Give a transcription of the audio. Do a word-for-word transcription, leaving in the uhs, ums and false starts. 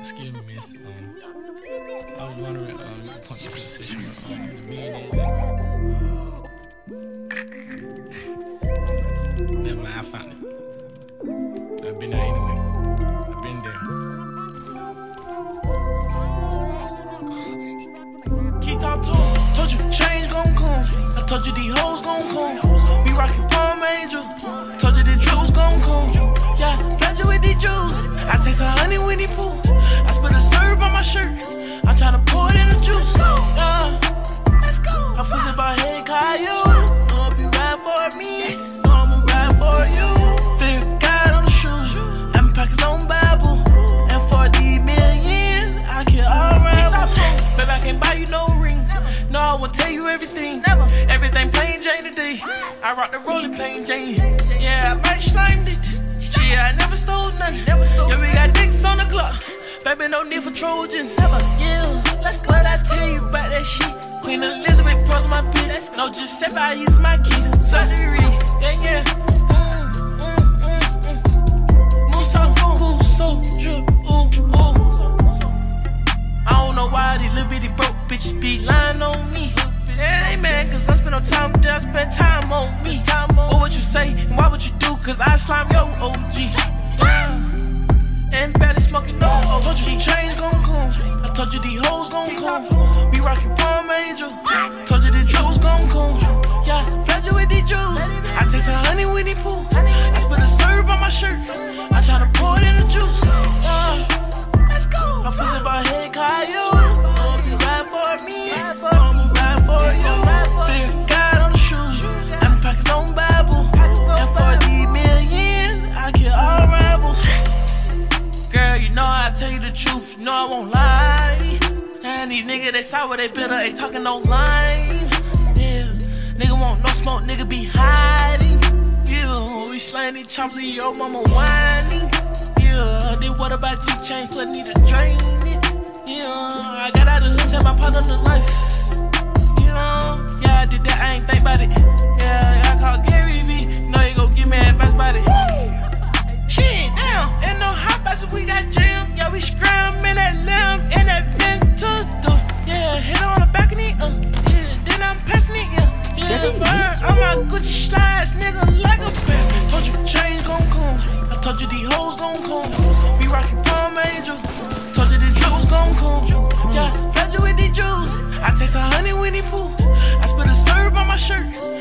Excuse me, miss. Um, I was wondering, um, you point me to the station where um, the man is. Never mind, I found it. I've been there anyway. I've been there. Keep talking to him. Told you change gon' come. I told you these hoes gon' come. We rockin' Palm Angel. Told you the juice gon' come. Yeah, flat you with these juice. I taste a honey when he poo. I spit a syrup on my shirt. I'm tryna pour it in the juice. Yeah, let's go. I push it by head, Caillou. Know if you ride for me, know I'ma ride for you. Figure God on the shoes. I'm pockets on Bible. And for these millions, I kill all rivals. Baby, I can't buy you no ring. No, I won't tell you everything. Never. Everything plain Jane today. I rock the rolling plain Jane. Yeah, I might slimed it. Yeah, I never stole nothing. Never stole. Yeah, we got dicks on the clock. Baby, no need for Trojans. Never. Yeah, let's go. Let's tell you about that shit. Queen Elizabeth pros my bitch. No, just say I use my keys. Surgeries. Yeah, yeah. Mm, mm, mm, mm. Move so cool, so drip. Ooh, ooh. I don't know why these little bitty broke bitches be lying on me. Yeah, they mad cause I spend no time with them, I spend time on me. Time on. What would you say and why would you do? Cause I slime yo O G. Yeah. And better smoking no O G. I told you these chains gon' come. I told you these hoes gon' come. We rockin' Palm Angel. Told you the juice gon' come. Yeah, flat you with these juice. I taste a honey when he poo. I spit a syrup on my shirt. I tryna pour it in the juice. Yeah, let's go. I push it by head, Caillou. Know if you ride for me, I'ma ride for you. Figure God on the shoes. I'm pockets on Bible. And for these millions, I kill all rivals. Girl, you know I tell you the truth, you know I won't lie. And these niggas, they sour, they bitter, they talking no line. Yeah, nigga want no smoke, nigga be hiding. Yeah, we slaying these choppers, your mama whining. Yeah, then what about you change, but need to drain it. Yeah, I got out of the hood, tell my partner the life. Yeah, yeah, I did that, I ain't think about it. Yeah, I called Gary V, you know he gon' give me advice about it. Shit, damn, ain't no hot box if we got jam. Yeah, we scram in that lamb, in that Ventus. Yeah, hit on the back of it, uh, yeah, then I'm passing it, yeah. Yeah, for her, I'm my Gucci slides, nigga, like a bitch. Told you change gon' come. I told you these hoes gon' come. We rockin' Palm Angel. Told you the juice gon' come. Yeah, flat you with these juice. I taste a honey when he poo. I spit a syrup on my shirt.